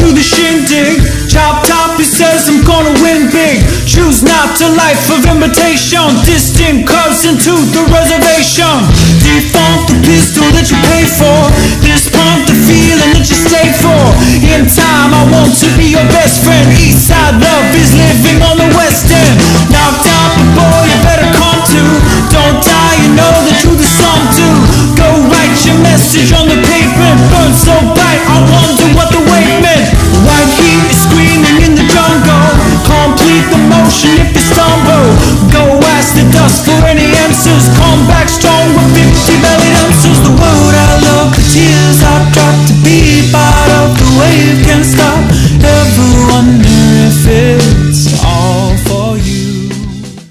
to the shindig. Chop top, he says I'm gonna win big. Choose not to life of imitation. Distant cousin to the reservation. Defunct the pistol that you pay for. This pump the feeling that you stay for. In time I want to be your best friend. Eastside love is living on the west end. Knocked out, but boy you better come to. Don't die, you know the truth is some do. Go write your message on the pavement. Burn so bright, I wonder what the wave meant. White heat is screaming in the jungle. Complete the motion if you stumble. Go ask the dust for